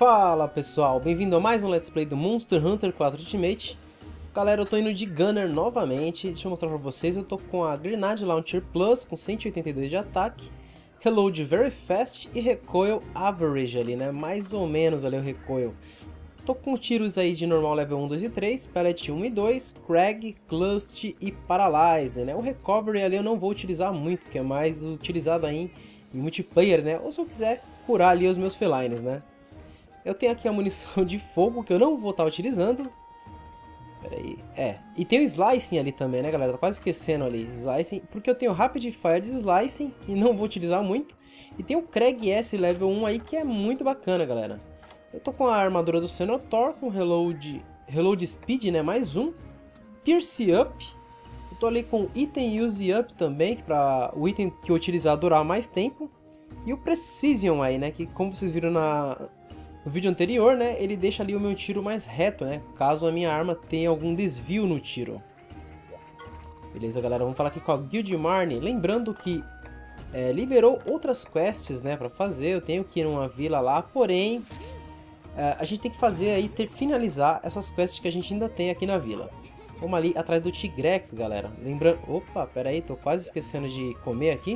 Fala pessoal, bem-vindo a mais um Let's Play do Monster Hunter 4 Ultimate. Galera, eu tô indo de Gunner novamente, deixa eu mostrar pra vocês, eu tô com a Grenade Launcher Plus com 182 de ataque, Reload Very Fast e Recoil Average ali, né, mais ou menos ali o Recoil. Tô com tiros aí de normal level 1, 2 e 3, Pellet 1 e 2, Crag, Clutch e Paralyze, né. O Recovery ali eu não vou utilizar muito, que é mais utilizado aí em multiplayer, né, ou se eu quiser curar ali os meus felines, né. Eu tenho aqui a munição de fogo que eu não vou estar utilizando. Pera aí. E tem o Slicing ali também, né, galera? Tô quase esquecendo ali. Slicing, porque eu tenho Rapid Fire de Slicing, que não vou utilizar muito. E tem o Krag S level 1 aí, que é muito bacana, galera. Eu tô com a armadura do Cenotaur, com Reload Speed, né, mais um. Pierce Up. Eu tô ali com Item Use Up também, para o item que eu utilizar durar mais tempo. E o Precision aí, né, que como vocês viram no vídeo anterior, né, ele deixa ali o meu tiro mais reto, né, caso a minha arma tenha algum desvio no tiro. Beleza, galera, vamos falar aqui com a Guild Marne, lembrando que liberou outras quests, né, pra fazer, eu tenho que ir numa vila lá, porém, a gente tem que fazer aí, finalizar essas quests que a gente ainda tem aqui na vila. Vamos ali atrás do Tigrex, galera, lembrando, opa, pera aí, tô quase esquecendo de comer aqui.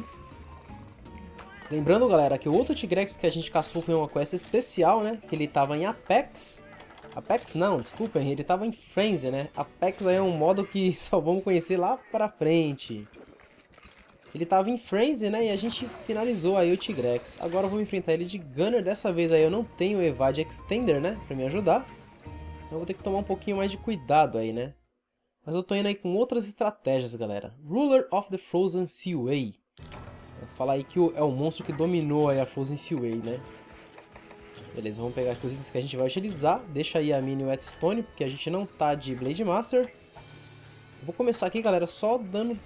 Lembrando, galera, que o outro Tigrex que a gente caçou foi uma quest especial, né? Que ele tava em Apex. Apex não, desculpem, ele tava em Frenzy, né? Apex aí é um modo que só vamos conhecer lá pra frente. Ele tava em Frenzy, né? E a gente finalizou aí o Tigrex. Agora eu vou enfrentar ele de Gunner. Dessa vez aí eu não tenho o Evade Extender, né? Pra me ajudar. Então eu vou ter que tomar um pouquinho mais de cuidado aí, né? Mas eu tô indo aí com outras estratégias, galera. Ruler of the Frozen Seaway. Vou falar aí que é o monstro que dominou aí a Frozen Seaway, né? Beleza, vamos pegar aqui os itens que a gente vai utilizar. Deixa aí a mini Whetstone, porque a gente não tá de Blade Master. Vou começar aqui, galera, só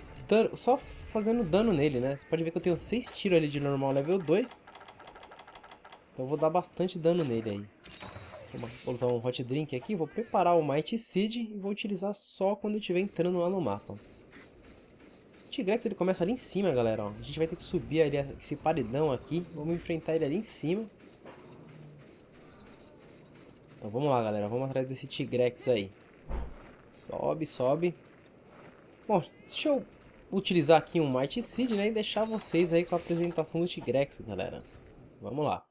fazendo dano nele, né? Você pode ver que eu tenho 6 tiros ali de normal level 2. Então eu vou dar bastante dano nele aí. Vou botar um Hot Drink aqui, vou preparar o Mighty Seed e vou utilizar só quando eu estiver entrando lá no mapa. O Tigrex ele começa ali em cima, galera, ó. A gente vai ter que subir ali esse paredão aqui. Vamos enfrentar ele ali em cima. Então vamos lá, galera. Vamos atrás desse Tigrex aí. Sobe, sobe. Bom, deixa eu utilizar aqui um Mighty Seed, né? E deixar vocês aí com a apresentação do Tigrex, galera. Vamos lá.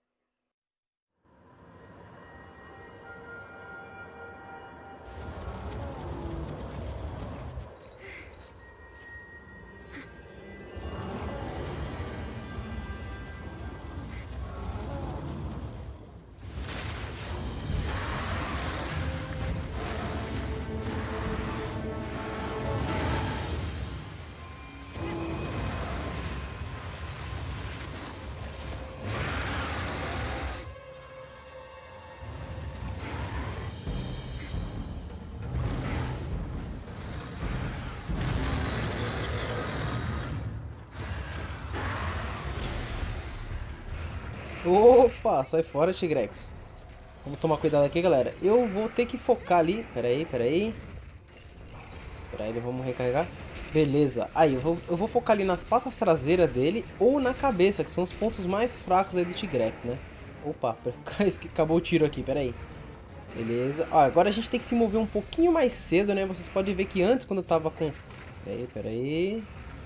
Opa, sai fora, Tigrex. Vamos tomar cuidado aqui, galera. Eu vou ter que focar ali. Pera aí. Espera ele, vamos recarregar. Beleza. Aí, eu vou focar ali nas patas traseiras dele ou na cabeça, que são os pontos mais fracos aí do Tigrex, né? Opa, acabou o tiro aqui, pera aí. Beleza. Ó, agora a gente tem que se mover um pouquinho mais cedo, né? Vocês podem ver que antes, quando eu tava com... Pera aí.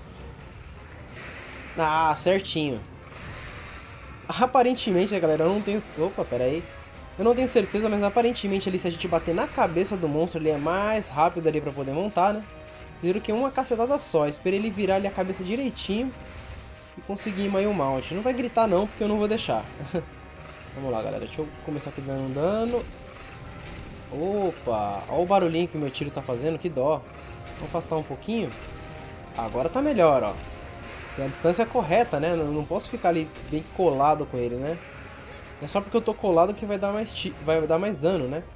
Ah, certinho. Aparentemente, né, galera, eu não tenho... Opa, pera aí. Eu não tenho certeza, mas aparentemente ali, se a gente bater na cabeça do monstro, ele é mais rápido ali pra poder montar, né? Viram que é uma cacetada só. Esperei ele virar ali a cabeça direitinho e conseguir ir o mount. Não vai gritar não, porque eu não vou deixar. Vamos lá, galera. Deixa eu começar aqui dando um dano. Opa! Olha o barulhinho que o meu tiro tá fazendo, que dó. Vamos afastar um pouquinho. Agora tá melhor, ó. Tem a distância correta, né? Não posso ficar ali bem colado com ele, né? Não é só porque eu tô colado que vai dar mais dano, né?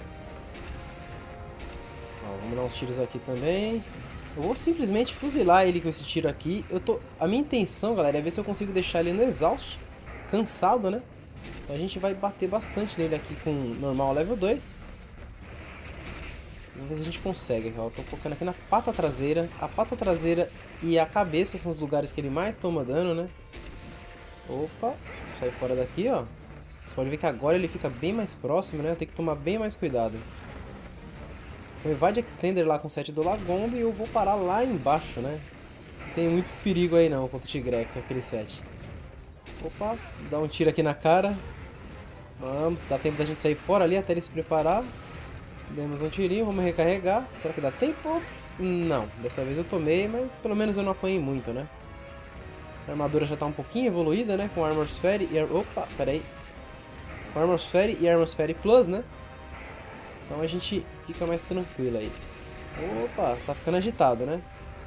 Ó, vamos dar uns tiros aqui também. Eu vou simplesmente fuzilar ele com esse tiro aqui. A minha intenção, galera, é ver se eu consigo deixar ele no exaust. Cansado, né? Então a gente vai bater bastante nele aqui com normal level 2. Vamos ver se a gente consegue. Ó, eu tô focando aqui na pata traseira. A pata traseira e a cabeça são os lugares que ele mais toma dano, né? Opa, sai fora daqui, ó. Você pode ver que agora ele fica bem mais próximo, né? Tem que tomar bem mais cuidado. O Evade Extender lá com o set do Lagomba e eu vou parar lá embaixo, né? Não tem muito perigo aí não contra o Tigrex com aquele set. Opa, dá um tiro aqui na cara. Vamos, dá tempo da gente sair fora ali até ele se preparar. Demos um tirinho, vamos recarregar. Será que dá tempo? Não, dessa vez eu tomei, mas pelo menos eu não apanhei muito, né? Essa armadura já tá um pouquinho evoluída, né? Com Armor Sphere e... Opa, peraí. Com Armor Sphere e Armor Sphere Plus, né? Então a gente fica mais tranquilo aí. Opa, tá ficando agitado, né?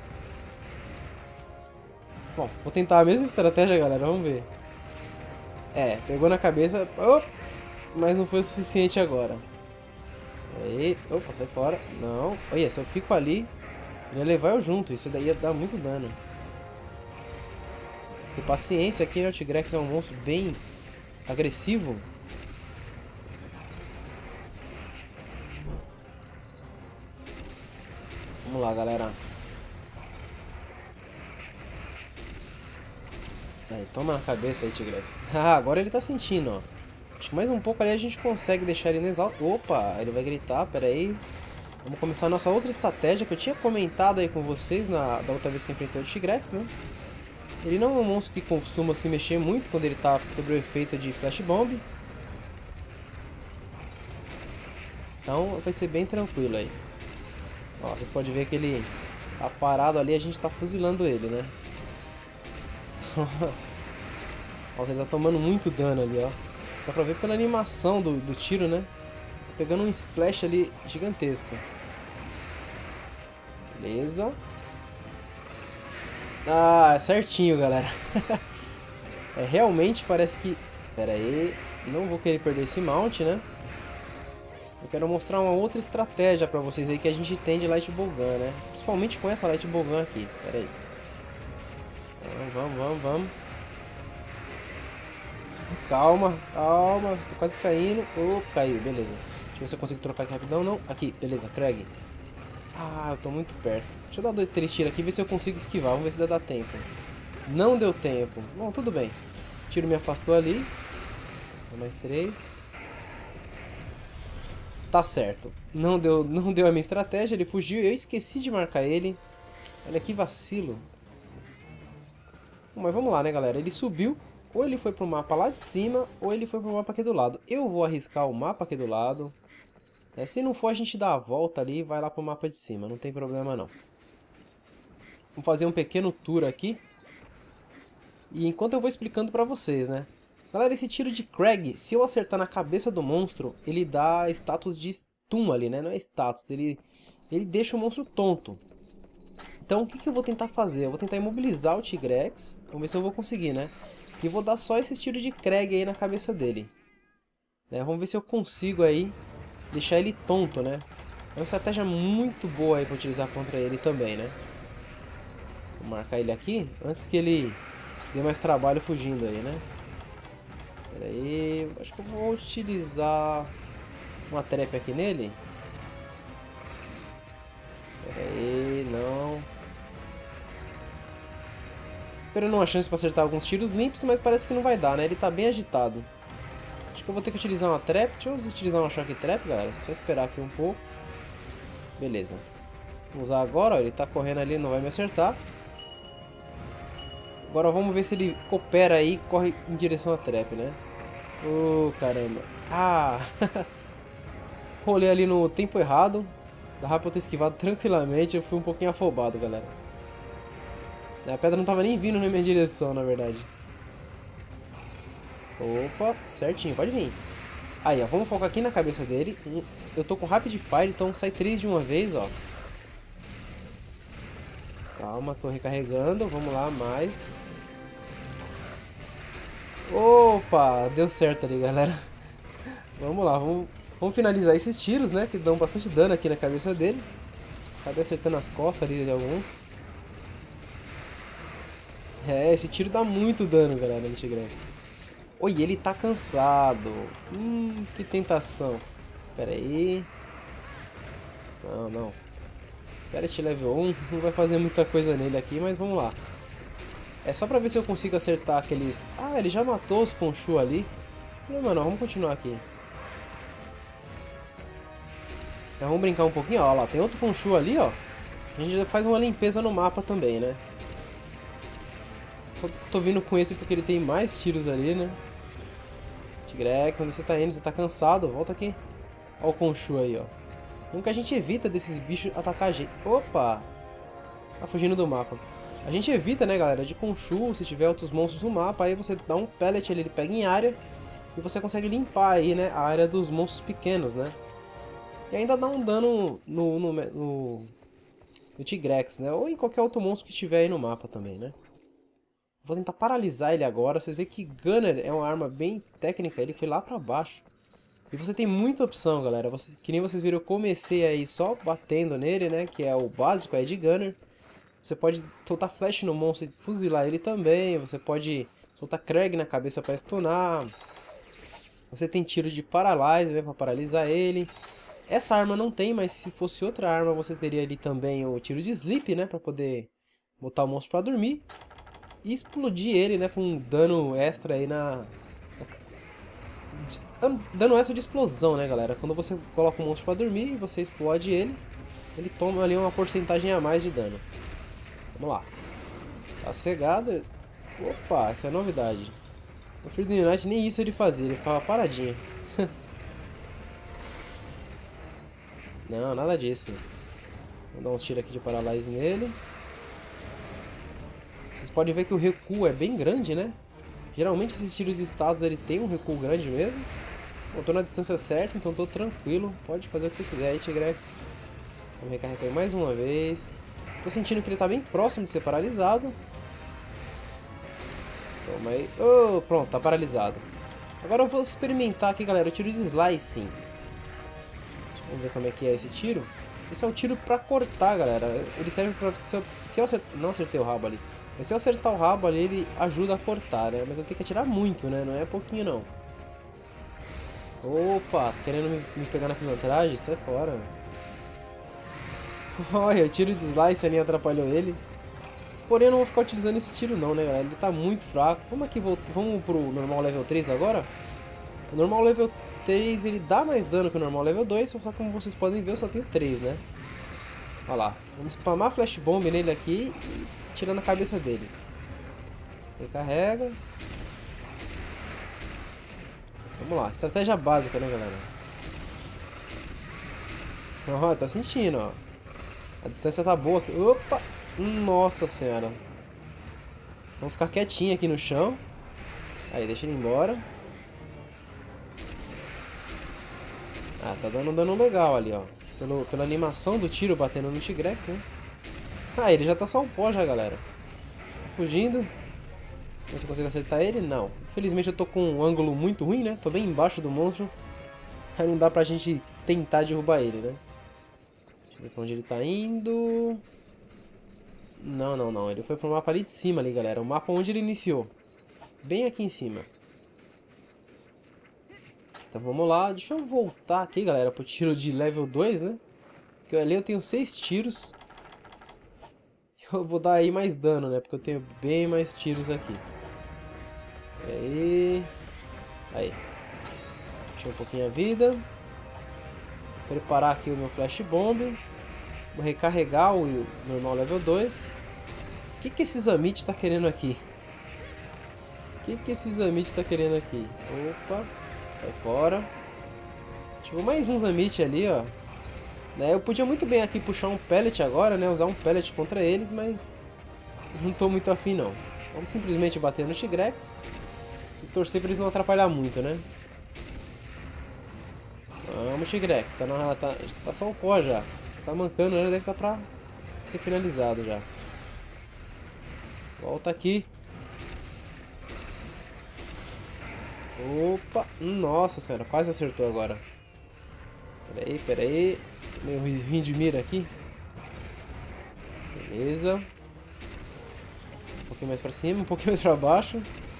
Bom, vou tentar a mesma estratégia, galera, vamos ver. É, pegou na cabeça, mas não foi o suficiente agora. Aí, opa, sai fora. Não, olha, se eu fico ali, ele ia levar eu junto, isso daí ia dar muito dano. E paciência aqui, né, o Tigrex é um monstro bem agressivo. Vamos lá, galera. Aí, toma na cabeça aí, Tigrex. Ah, agora ele tá sentindo, ó. Acho que mais um pouco ali a gente consegue deixar ele no exalto. Opa, ele vai gritar, pera aí. Vamos começar a nossa outra estratégia que eu tinha comentado aí com vocês da outra vez que enfrentei o Tigrex, né? Ele não é um monstro que costuma se mexer muito quando ele tá sob o efeito de Flash Bomb. Então vai ser bem tranquilo aí. Ó, vocês podem ver que ele tá parado ali e a gente tá fuzilando ele, né? Nossa, ele tá tomando muito dano ali, ó. Dá pra ver pela animação do tiro, né? Tá pegando um splash ali gigantesco. Beleza. Ah, certinho, galera. É, realmente parece que... Pera aí. Não vou querer perder esse mount, né? Eu quero mostrar uma outra estratégia pra vocês aí que a gente tem de Light Bowgun, né? Principalmente com essa Light Bowgun aqui. Pera aí. Vamos. Calma. Tô quase caindo. Oh, caiu, beleza. Deixa eu ver se eu consigo trocar aqui rapidão. Não, aqui, beleza, Craig. Ah, eu tô muito perto. Deixa eu dar 2, 3 tiros aqui e ver se eu consigo esquivar. Vamos ver se dá tempo. Não deu tempo. Bom, tudo bem. O tiro me afastou ali. Mais 3. Tá certo. Não deu a minha estratégia. Ele fugiu e eu esqueci de marcar ele. Olha que vacilo. Bom, mas vamos lá, né, galera? Ele subiu. Ou ele foi pro mapa lá de cima, ou ele foi pro mapa aqui do lado. Eu vou arriscar o mapa aqui do lado. Se não for, a gente dá a volta ali e vai lá pro mapa de cima. Não tem problema, não. Vamos fazer um pequeno tour aqui. E enquanto eu vou explicando pra vocês, né? Galera, esse tiro de Craig, se eu acertar na cabeça do monstro, ele dá status de stun ali, né? Não é status, ele deixa o monstro tonto. Então o que eu vou tentar fazer? Eu vou tentar imobilizar o Tigrex. Vamos ver se eu vou conseguir, né? E vou dar só esse tiro de Craig aí na cabeça dele. Vamos ver se eu consigo aí deixar ele tonto, né? É uma estratégia muito boa aí pra utilizar contra ele também, né? Vou marcar ele aqui antes que ele dê mais trabalho fugindo aí, né? Pera aí, acho que eu vou utilizar uma trap aqui nele. Pera aí, não. Esperando uma chance para acertar alguns tiros limpos, mas parece que não vai dar, né? Ele tá bem agitado. Acho que eu vou ter que utilizar uma trap. Deixa eu utilizar uma shock trap, galera. Só esperar aqui um pouco. Beleza. Vou usar agora, ó. Ele tá correndo ali, não vai me acertar. Agora vamos ver se ele coopera aí e corre em direção à trap, né? Oh, caramba. Ah! Rolei ali no tempo errado. Dava pra eu ter esquivado tranquilamente. Eu fui um pouquinho afobado, galera. A pedra não tava nem vindo na minha direção, na verdade. Opa, certinho, pode vir. Aí, ó, vamos focar aqui na cabeça dele. Eu tô com Rapid Fire, então sai 3 de uma vez, ó. Calma, tô recarregando. Vamos lá, mais. Opa, deu certo ali, galera. Vamos lá, vamos finalizar esses tiros, né? Que dão bastante dano aqui na cabeça dele. Acabei acertando as costas ali de alguns. É, esse tiro dá muito dano, galera, no Tigrex. Oi, ele tá cansado. Que tentação. Pera aí. Não. Ferret level 1 não vai fazer muita coisa nele aqui, mas vamos lá. É só pra ver se eu consigo acertar aqueles... Ah, ele já matou os Khonshu ali. Não, mano, vamos continuar aqui. Então, vamos brincar um pouquinho, ó lá, tem outro Khonshu ali, ó. A gente já faz uma limpeza no mapa também, né? Tô vindo com esse porque ele tem mais tiros ali, né? Tigrex, onde você tá indo? Você tá cansado? Volta aqui. Ó o Khonshu aí, ó. Como que a gente evita desses bichos atacar a gente? Opa! Tá fugindo do mapa. A gente evita, né, galera, de Khonshu, se tiver outros monstros no mapa, aí você dá um pellet ali, ele pega em área, e você consegue limpar aí, né, a área dos monstros pequenos, né? E ainda dá um dano no Tigrex, né? Ou em qualquer outro monstro que tiver aí no mapa também, né? Vou tentar paralisar ele agora. Você vê que Gunner é uma arma bem técnica, ele foi lá pra baixo. E você tem muita opção, galera. Que nem vocês viram, eu comecei aí só batendo nele, né? Que é o básico aí de Gunner. Você pode soltar flash no monstro e fuzilar ele também. Você pode soltar Krag na cabeça pra stunar. Você tem tiro de Paralyze, né? Pra paralisar ele. Essa arma não tem, mas se fosse outra arma você teria ali também o tiro de Sleep, né? Pra poder botar o monstro pra dormir. E explodir ele, né? Com dano extra aí dano extra de explosão, né, galera? Quando você coloca o monstro pra dormir e você explode ele, ele toma ali uma porcentagem a mais de dano. Vamos lá. Tá cegado. Opa, essa é a novidade. O Fear the Unite nem isso ele fazia, ele ficava paradinho. Não, nada disso. Vou dar uns tiros aqui de Paralyze nele. Vocês podem ver que o recuo é bem grande, né? Geralmente esses tiros de status ele tem um recuo grande mesmo. Eu tô na distância certa, então tô tranquilo. Pode fazer o que você quiser aí, Tigrex. Vamos recarregar mais uma vez. Tô sentindo que ele tá bem próximo de ser paralisado. Toma aí. Oh, pronto, tá paralisado. Agora eu vou experimentar aqui, galera, o tiro de Slicing. Vamos ver como é que é esse tiro. Esse é um tiro pra cortar, galera. Ele serve pra... Se eu acertar... Não acertei o rabo ali. Mas se eu acertar o rabo ali, ele ajuda a cortar, né? Mas eu tenho que atirar muito, né? Não é pouquinho, não. Opa, querendo me pegar na pilantragem? Sai fora. Olha, o tiro de Slice ali atrapalhou ele. Porém, eu não vou ficar utilizando esse tiro não, né, galera? Ele tá muito fraco. Vamos aqui, vamos pro normal level 3 agora? O normal level 3, ele dá mais dano que o normal level 2, só que como vocês podem ver, eu só tenho 3, né? Olha lá. Vamos spamar Flash Bomb nele aqui e tirando a cabeça dele. Recarrega. Vamos lá. Estratégia básica, né, galera? Ó, tá sentindo, ó. A distância tá boa aqui. Opa! Nossa senhora. Vamos ficar quietinho aqui no chão. Aí, deixa ele embora. Ah, tá dando um dano legal ali, ó. Pela animação do tiro batendo no Tigrex, né? Ah, ele já tá só um pó já, galera. Fugindo. Você consegue acertar ele? Não. Infelizmente eu tô com um ângulo muito ruim, né? Tô bem embaixo do monstro. Aí não dá pra gente tentar derrubar ele, né? Deixa eu ver pra onde ele tá indo. Não, não, não. Ele foi pro mapa ali de cima ali, galera. O mapa onde ele iniciou. Bem aqui em cima. Então vamos lá. Deixa eu voltar aqui, galera, pro tiro de level 2, né? Porque ali eu tenho 6 tiros. Eu vou dar aí mais dano, né? Porque eu tenho bem mais tiros aqui. Aí. Aí. Deixa um pouquinho a vida. Preparar aqui o meu Flash Bomb. Vou recarregar o normal level 2. O que esse Zamit tá querendo aqui? O que esse Zamit tá querendo aqui? Opa. Sai fora. Chegou mais um Zamit ali, ó. Eu podia muito bem aqui puxar um pellet agora, né? Usar um pellet contra eles, mas não tô muito afim não. Vamos simplesmente bater no Tigrex e torcer pra eles não atrapalhar muito, né? Vamos, Tigrex. Tá só o pó já. Tá mancando, né? Deve estar pra ser finalizado já. Volta aqui. Opa! Nossa senhora, quase acertou agora. Pera aí. Meio ruim de mira aqui. Beleza. Um pouquinho mais pra cima, um pouquinho mais pra baixo.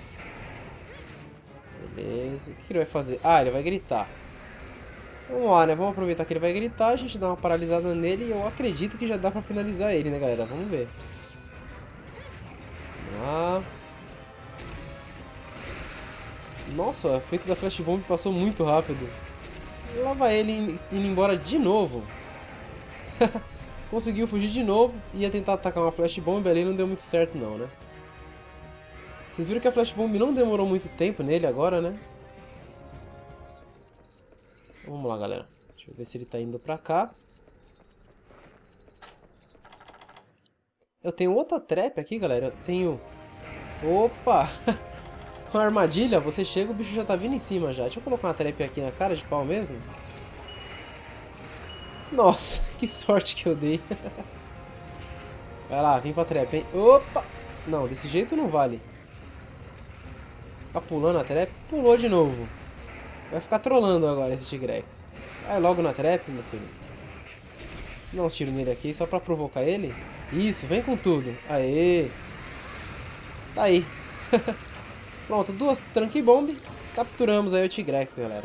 Beleza. O que ele vai fazer? Ah, ele vai gritar. Vamos lá, né? Vamos aproveitar que ele vai gritar. A gente dá uma paralisada nele. E eu acredito que já dá pra finalizar ele, né, galera? Vamos ver. Vamos lá. Nossa, o efeito da Flash Bomb passou muito rápido. Lá vai ele indo embora de novo. Conseguiu fugir de novo. Ia tentar atacar uma Flash Bomb ali, não deu muito certo não, né? Vocês viram que a Flash Bomb não demorou muito tempo nele agora, né? Vamos lá, galera. Deixa eu ver se ele tá indo pra cá. Eu tenho outra trap aqui, galera. Eu tenho... Opa! Com a armadilha, você chega, o bicho já tá vindo em cima já. Deixa eu colocar uma trap aqui na cara de pau mesmo. Nossa, que sorte que eu dei. Vai lá, vem pra trap, hein? Opa! Não, desse jeito não vale. Tá pulando a trap? Pulou de novo. Vai ficar trolando agora esse Tigrex. Vai logo na trap, meu filho. Dá uns tiros nele aqui só pra provocar ele. Isso, vem com tudo. Aê! Tá aí. Pronto, duas Trunk Bomb. Capturamos aí o Tigrex, galera.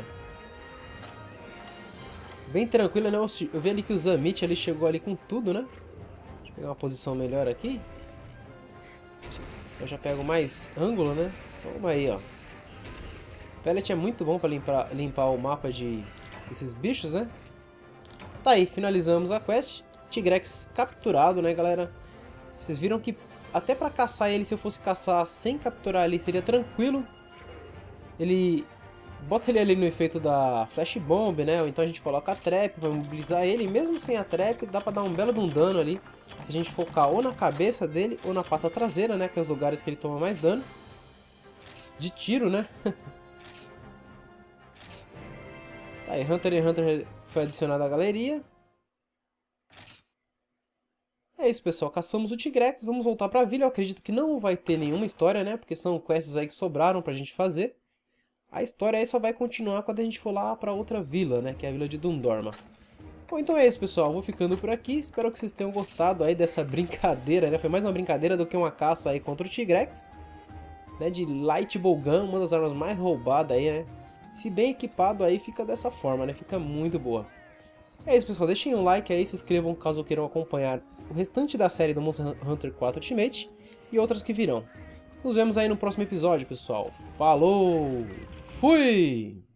Bem tranquilo, né? Eu vi ali que o Zamit ali chegou ali com tudo, né? Deixa eu pegar uma posição melhor aqui. Eu já pego mais ângulo, né? Toma aí, ó. Pellet é muito bom pra limpar o mapa desses bichos, né? Tá aí, finalizamos a quest. Tigrex capturado, né, galera? Vocês viram que até pra caçar ele, se eu fosse caçar sem capturar ali, seria tranquilo. Ele... Bota ele ali no efeito da Flash Bomb, né? Ou então a gente coloca a Trap pra mobilizar ele. E mesmo sem a Trap, dá pra dar um belo de um dano ali. Se a gente focar ou na cabeça dele, ou na pata traseira, né? Que é os lugares que ele toma mais dano. De tiro, né? Tá aí, Hunter x Hunter foi adicionado à galeria. É isso, pessoal. Caçamos o Tigrex. Vamos voltar pra vila. Eu acredito que não vai ter nenhuma história, né? Porque são quests aí que sobraram pra gente fazer. A história aí só vai continuar quando a gente for lá pra outra vila, né? Que é a vila de Dundorma. Bom, então é isso, pessoal. Vou ficando por aqui. Espero que vocês tenham gostado aí dessa brincadeira, né? Foi mais uma brincadeira do que uma caça aí contra o Tigrex. Né? De Light Bowgun, uma das armas mais roubadas aí, né? Se bem equipado aí, fica dessa forma, né? Fica muito boa. É isso, pessoal. Deixem um like aí, se inscrevam caso queiram acompanhar o restante da série do Monster Hunter 4 Ultimate e outras que virão. Nos vemos aí no próximo episódio, pessoal. Falou! Fui!